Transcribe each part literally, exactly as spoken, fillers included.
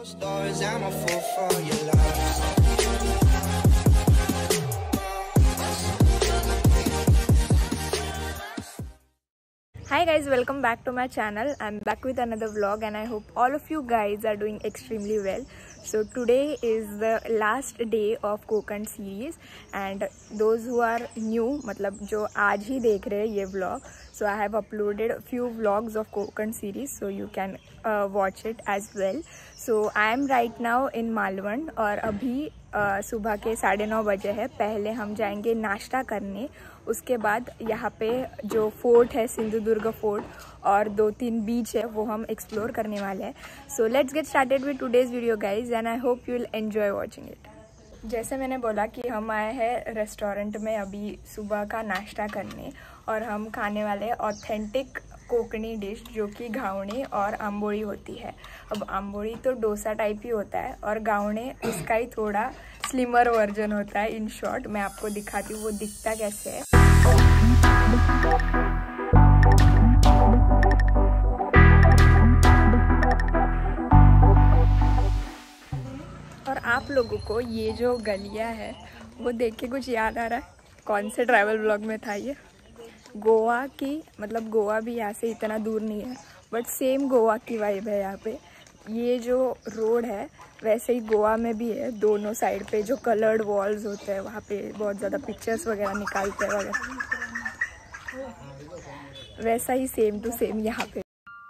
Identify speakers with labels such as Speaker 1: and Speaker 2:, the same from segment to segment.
Speaker 1: Stars, I'm a fool for your love.
Speaker 2: Hi guys, welcome back to my channel. I'm back with another vlog and I hope all of you guys are doing extremely well. So today is the last day of Kokand series and those who are new, मतलब जो आज ही देख रहे हैं ये vlog, so I have uploaded a few vlogs of Kokand series, so you can uh, watch it as well. So I am right now in Malvan और अभी uh, सुबह के साढ़े नौ बजे है. पहले हम जाएंगे नाश्ता करने, उसके बाद यहाँ पे जो फोर्ट है सिंधुदुर्ग फोर्ट और दो तीन बीच है वो हम एक्सप्लोर करने वाले हैं. So let's get started with today's video guys and I hope you will enjoy watching it. जैसे मैंने बोला कि हम आए हैं रेस्टोरेंट में अभी सुबह का नाश्ता करने और हम खाने वाले ऑथेंटिक कोकणी डिश जो कि घावणे और आंबोड़ी होती है. अब आंबोड़ी तो डोसा टाइप ही होता है और घावणे उसका ही थोड़ा स्लिमर वर्जन होता है. इन शॉर्ट मैं आपको दिखाती हूँ वो दिखता कैसे है. और आप लोगों को ये जो गलियाँ है वो देख के कुछ याद आ रहा है? कौन से ट्रैवल ब्लॉग में था ये? गोवा की, मतलब गोवा भी यहाँ से इतना दूर नहीं है बट सेम गोवा की वाइब है यहाँ पे. ये जो रोड है वैसे ही गोवा में भी है. दोनों साइड पे जो कलर्ड वॉल्स होते हैं वहाँ पे बहुत ज़्यादा पिक्चर्स वगैरह निकालते हैं वगैरह, वैसा ही सेम टू सेम यहाँ पे.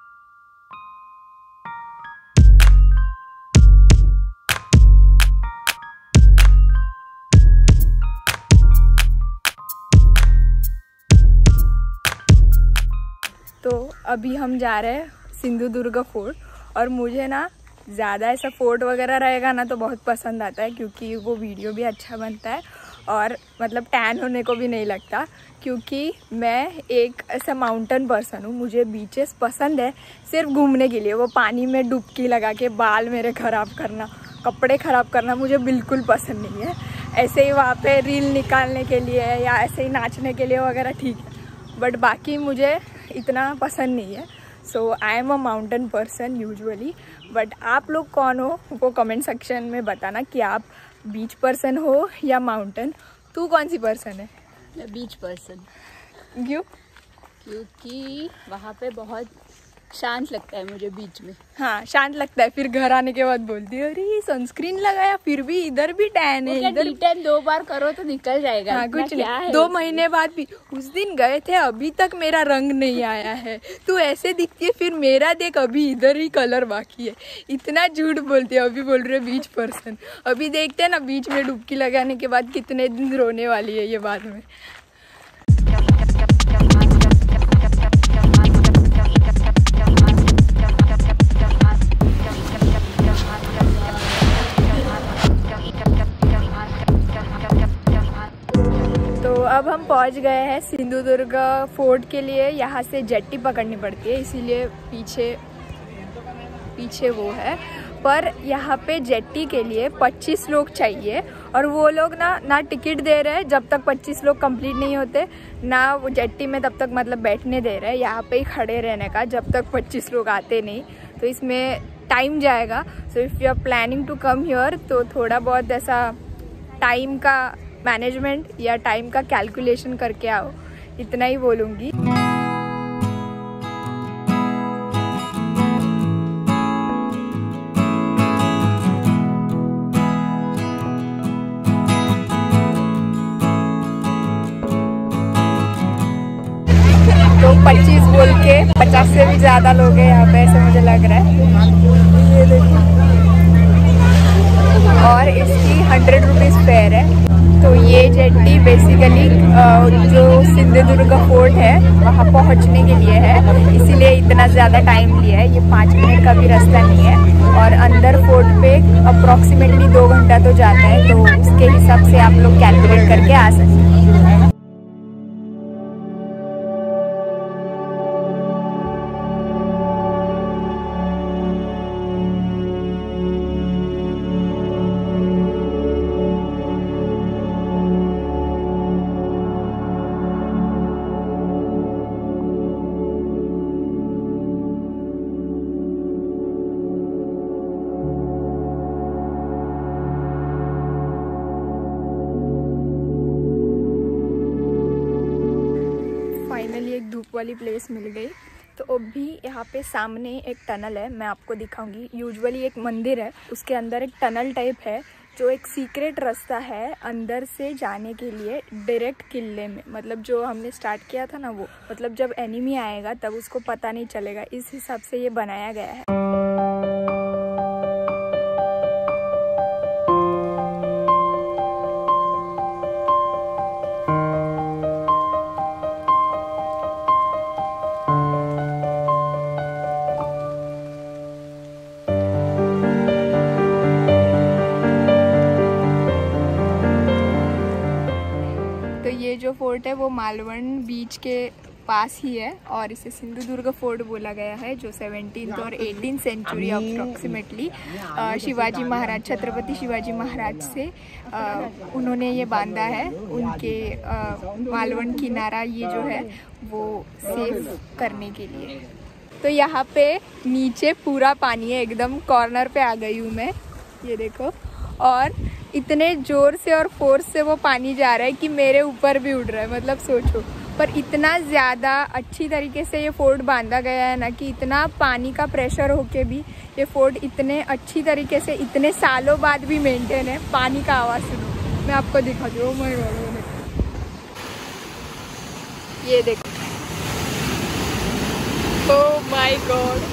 Speaker 2: तो अभी हम जा रहे हैं सिंधुदुर्ग फोर्ट और मुझे ना ज़्यादा ऐसा फोर्ट वगैरह रहेगा ना तो बहुत पसंद आता है क्योंकि वो वीडियो भी अच्छा बनता है और मतलब टैन होने को भी नहीं लगता क्योंकि मैं एक ऐसा माउंटेन पर्सन हूँ. मुझे बीचेस पसंद है सिर्फ घूमने के लिए. वो पानी में डुबकी लगा के बाल मेरे ख़राब करना, कपड़े ख़राब करना मुझे बिल्कुल पसंद नहीं है. ऐसे ही वहाँ पे रील निकालने के लिए या ऐसे ही नाचने के लिए वगैरह ठीक है बट बाकी मुझे इतना पसंद नहीं है. So I am a mountain person usually. But आप लोग कौन हो वो कमेंट सेक्शन में बताना कि आप बीच पर्सन हो या माउंटेन. तू कौन सी पर्सन है?
Speaker 3: मैं बीच पर्सन.
Speaker 2: क्यों?
Speaker 3: क्योंकि वहाँ पे बहुत शांत लगता है मुझे बीच में.
Speaker 2: हाँ शांत लगता है. फिर घर आने के बाद बोलती है अरे सनस्क्रीन लगाया फिर भी इधर भी टैन है. इधर
Speaker 3: टैन दो बार करो तो निकल जाएगा.
Speaker 2: हाँ, कुछ नहीं. दो महीने बाद भी उस दिन गए थे अभी तक मेरा रंग नहीं आया है. तू ऐसे दिखती है फिर मेरा देख अभी इधर ही कलर बाकी है. इतना झूठ बोलती है. अभी बोल रहे बीच पर्सन. अभी देखते हैं ना बीच में डुबकी लगाने के बाद कितने दिन रोने वाली है ये बाद में. अब हम पहुंच गए हैं सिंधुदुर्ग फोर्ट के लिए. यहाँ से जेट्टी पकड़नी पड़ती है इसीलिए पीछे पीछे वो है. पर यहाँ पे जेट्टी के लिए पच्चीस लोग चाहिए और वो लोग ना ना टिकट दे रहे हैं जब तक पच्चीस लोग कंप्लीट नहीं होते, ना वो जेट्टी में तब तक मतलब बैठने दे रहे हैं. यहाँ पे ही खड़े रहने का जब तक पच्चीस लोग आते नहीं. तो इसमें टाइम जाएगा. So if you are planning to come here तो थोड़ा बहुत ऐसा टाइम का मैनेजमेंट या टाइम का कैलकुलेशन करके आओ. इतना ही बोलूँगी. तो पच्चीस बोल के पचास से भी ज़्यादा लोग हैं यहाँ पे ऐसे मुझे लग रहा है. ये देखो. और इसकी हंड्रेड रुपीज़ फेयर है. तो ये जेट्टी बेसिकली जो सिंधुदुर्ग फोर्ट है वहाँ पहुँचने के लिए है, इसीलिए इतना ज़्यादा टाइम लिया है. ये पाँच मिनट का भी रास्ता नहीं है और अंदर फोर्ट पे अप्रॉक्सीमेटली दो घंटा तो जाता है. तो उसके हिसाब से आप लोग कैलकुलेट करके आ सकते हैं. वाली प्लेस मिल गई। तो अभी यहाँ पे सामने एक टनल है, मैं आपको दिखाऊंगी। यूजुअली एक मंदिर है, उसके अंदर एक टनल टाइप है जो एक सीक्रेट रास्ता है अंदर से जाने के लिए डायरेक्ट किले में। मतलब जो हमने स्टार्ट किया था ना वो, मतलब जब एनिमी आएगा तब उसको पता नहीं चलेगा, इस हिसाब से ये बनाया गया है। ये जो फोर्ट है वो मालवण बीच के पास ही है और इसे सिंधुदुर्ग फोर्ट बोला गया है, जो सेवनटीन्थ और eighteen century approximately Shivaji Maharaj, Chhatrapati Shivaji Maharaj से आ, उन्होंने ये बांधा है। उनके आ, मालवण किनारा ये जो है वो सेफ करने के लिए। तो यहाँ पे नीचे पूरा पानी है, एकदम कॉर्नर पे आ गई हूँ मैं, ये देखो। और इतने ज़ोर से और फोर्स से वो पानी जा रहा है कि मेरे ऊपर भी उड़ रहा है, मतलब सोचो। पर इतना ज़्यादा अच्छी तरीके से ये फोर्ट बांधा गया है ना कि इतना पानी का प्रेशर होके भी ये फोर्ट इतने अच्छी तरीके से इतने सालों बाद भी मेंटेन है। पानी का आवाज़ सुनो, मैं आपको दिखा दूँ। ओह माय गॉड, ये देखो, ओह माय गॉड।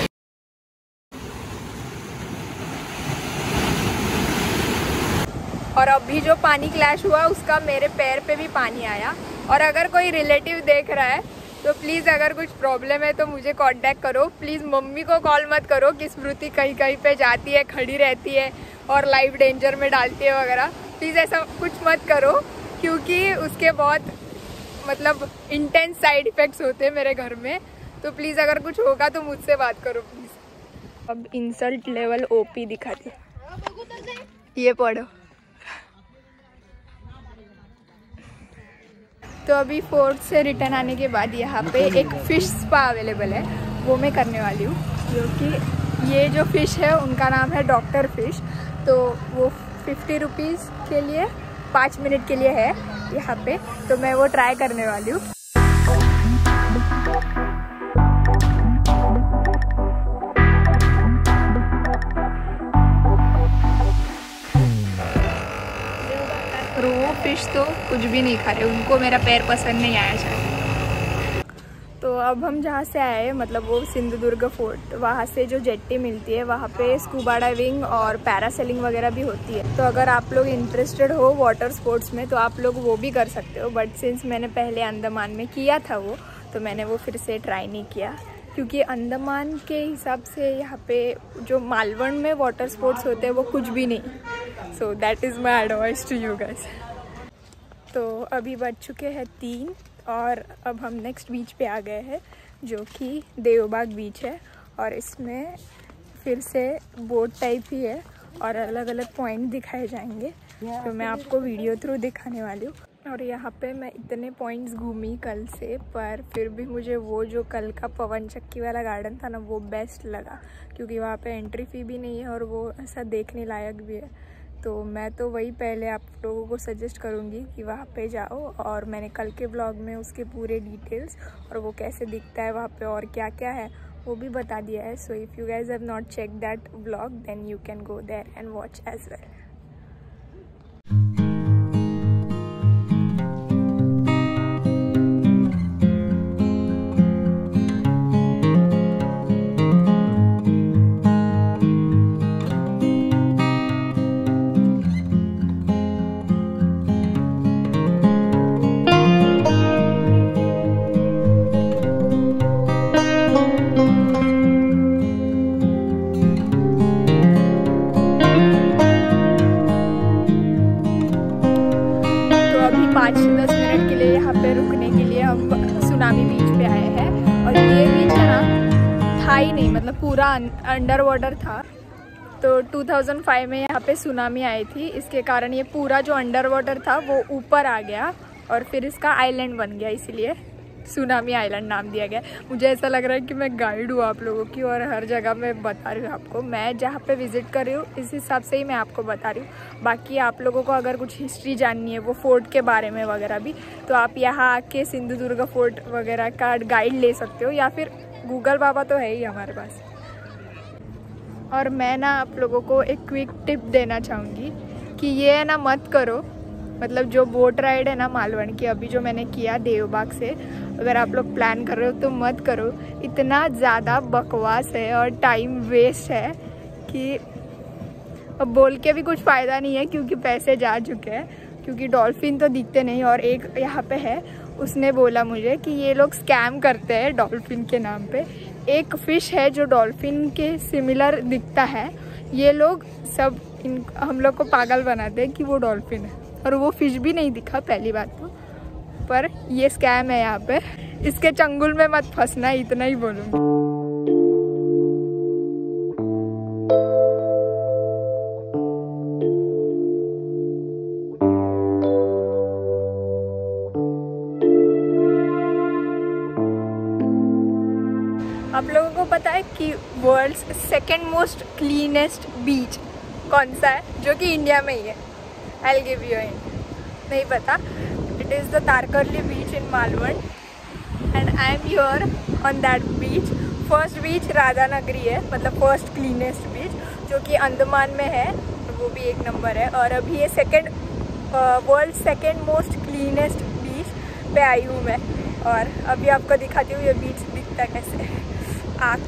Speaker 2: और अभी जो पानी क्लैश हुआ उसका मेरे पैर पे भी पानी आया। और अगर कोई रिलेटिव देख रहा है तो प्लीज़ अगर कुछ प्रॉब्लम है तो मुझे कांटेक्ट करो। प्लीज़ मम्मी को कॉल मत करो कि स्मृति कहीं कहीं पे जाती है, खड़ी रहती है और लाइफ डेंजर में डालती है वगैरह। प्लीज़ ऐसा कुछ मत करो, क्योंकि उसके बहुत मतलब इंटेंस साइड इफ़ेक्ट्स होते हैं मेरे घर में। तो प्लीज़ अगर कुछ होगा तो मुझसे बात करो प्लीज़। अब इंसल्ट लेवल ओपी दिखाती, ये पढ़ो। तो अभी फोर्ट से रिटर्न आने के बाद यहाँ पे एक फ़िश स्पा अवेलेबल है, वो मैं करने वाली हूँ। क्योंकि ये जो फ़िश है उनका नाम है डॉक्टर फ़िश। तो वो फिफ्टी रुपीज़ के लिए पाँच मिनट के लिए है यहाँ पे, तो मैं वो ट्राई करने वाली हूँ। वो फिश तो कुछ भी नहीं खा रहे, उनको मेरा पैर पसंद नहीं आया शायद। तो अब हम जहाँ से आए, मतलब वो सिंधुदुर्ग फोर्ट, वहाँ से जो जेट्टी मिलती है वहाँ पे स्कूबा डाइविंग और पैरासेलिंग वगैरह भी होती है। तो अगर आप लोग इंटरेस्टेड हो वाटर स्पोर्ट्स में तो आप लोग वो भी कर सकते हो। बट सिंस मैंने पहले अंडमान में किया था वो, तो मैंने वो फिर से ट्राई नहीं किया, क्योंकि अंडमान के हिसाब से यहाँ पे जो मालवण में वाटर स्पोर्ट्स होते हैं वो कुछ भी नहीं। So that is my advice to you guys. तो अभी बज चुके हैं तीन और अब हम नेक्स्ट बीच पे आ गए हैं, जो कि देवबाग बीच है। और इसमें फिर से बोट टाइप ही है और अलग अलग पॉइंट दिखाए जाएंगे, तो मैं आपको वीडियो थ्रू दिखाने वाली हूँ। और यहाँ पे मैं इतने पॉइंट्स घूमी कल से, पर फिर भी मुझे वो जो कल का पवन चक्की वाला गार्डन था ना वो बेस्ट लगा, क्योंकि वहाँ पे एंट्री फ़ी भी नहीं है और वो ऐसा देखने लायक भी है। तो मैं तो वही पहले आप लोगों को सजेस्ट करूँगी कि वहाँ पे जाओ। और मैंने कल के ब्लॉग में उसके पूरे डिटेल्स और वो कैसे दिखता है वहाँ पे और क्या क्या है वो भी बता दिया है। So if you guys have not check that blog then you can go there and watch as well. पाँच से दस मिनट के लिए यहाँ पे रुकने के लिए हम सुनामी बीच पे आए हैं। और ये बीच है ना था ही नहीं, मतलब पूरा अंडर वाटर था। तो दो हज़ार पाँच में यहाँ पे सुनामी आई थी, इसके कारण ये पूरा जो अंडर वाटर था वो ऊपर आ गया और फिर इसका आइलैंड बन गया। इसलिए सुनामी आइलैंड नाम दिया गया। मुझे ऐसा लग रहा है कि मैं गाइड हूँ आप लोगों की और हर जगह मैं बता रही हूँ आपको। मैं जहाँ पे विज़िट कर रही हूँ इस हिसाब से ही मैं आपको बता रही हूँ। बाकी आप लोगों को अगर कुछ हिस्ट्री जाननी है वो फोर्ट के बारे में वगैरह भी, तो आप यहाँ आके सिंधुदुर्ग फोर्ट वगैरह का गाइड ले सकते हो, या फिर गूगल बाबा तो है ही हमारे पास। और मैं ना आप लोगों को एक क्विक टिप देना चाहूँगी कि ये ना मत करो, मतलब जो बोट राइड है ना मालवण की अभी जो मैंने किया देवबाग से, अगर आप लोग प्लान कर रहे हो तो मत करो। इतना ज़्यादा बकवास है और टाइम वेस्ट है कि अब बोल के भी कुछ फ़ायदा नहीं है, क्योंकि पैसे जा चुके हैं। क्योंकि डॉल्फिन तो दिखते नहीं, और एक यहाँ पे है उसने बोला मुझे कि ये लोग स्कैम करते हैं डॉल्फिन के नाम पे। एक फ़िश है जो डॉल्फिन के सिमिलर दिखता है, ये लोग सब इन हम लोग को पागल बनाते हैं कि वो डॉल्फिन है, और वो फिश भी नहीं दिखा पहली बात तो। पर ये स्कैम है यहाँ पे, इसके चंगुल में मत फंसना, इतना ही बोलूँगी। आप लोगों को पता है कि world's second most cleanest beach कौन सा है, जो कि इंडिया में ही है? I will give you hint. नहीं पता? It is the Tarkarli beach in Malvan, and I am here on that beach. First beach Radhanagari है, मतलब फर्स्ट क्लीनेस्ट बीच, जो कि अंडमान में है, तो वो भी एक नंबर है। और अभी ये second world second most cleanest beach पे आई हूँ मैं, और अभी आपको दिखाती हूँ ये बीच दिखता कैसे है। आँख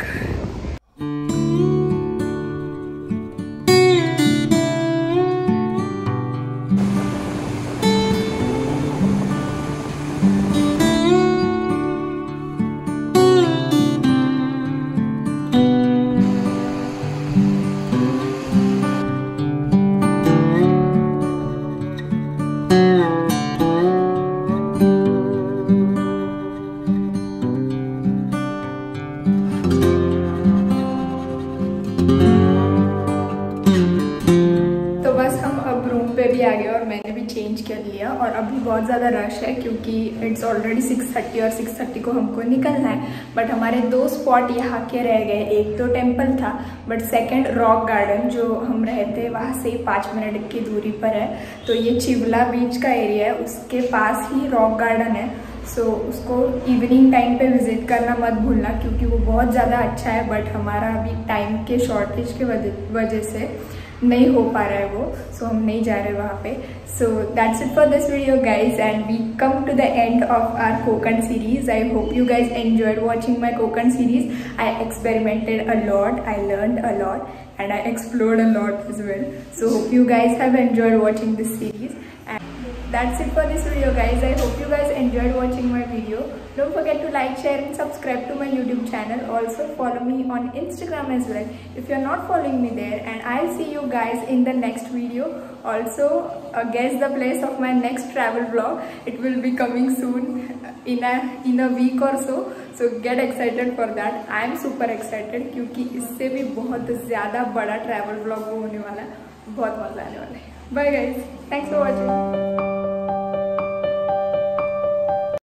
Speaker 2: भी आ गया और मैंने भी चेंज कर लिया। और अभी बहुत ज़्यादा रश है क्योंकि इट्स ऑलरेडी सिक्स थर्टी और सिक्स थर्टी को हमको निकलना है। बट हमारे दो स्पॉट यहाँ के रह गए। एक तो टेम्पल था, बट सेकंड रॉक गार्डन जो हम रहते हैं वहाँ से पाँच मिनट की दूरी पर है। तो ये चिवला बीच का एरिया है, उसके पास ही रॉक गार्डन है। सो so, उसको इवनिंग टाइम पे विज़िट करना मत भूलना क्योंकि वो बहुत ज़्यादा अच्छा है। बट हमारा अभी टाइम के शॉर्टेज के वजह से नहीं हो पा रहा है वो, सो so, हम नहीं जा रहे वहाँ पे। So that's it for this video guys, and we come to the end of our Konkan series. I hope you guys enjoyed watching my Konkan series. I experimented a lot, I learned a lot, and I explored a lot as well. So hope you guys have enjoyed watching this series, and that's it for this video guys. I hope you guys enjoyed watching my video. Don't forget to like, share and subscribe to my YouTube channel. Also follow me on Instagram as well if you're not following me there, and I'll see you guys in the next video. Also uh, guess the place of my next travel vlog. It will be coming soon in a in a week or so. So get excited for that. I am super excited क्योंकि इससे भी बहुत ज़्यादा बड़ा travel vlog होने वाला है, बहुत मजा आने वाला है। Bye guys, thanks for watching.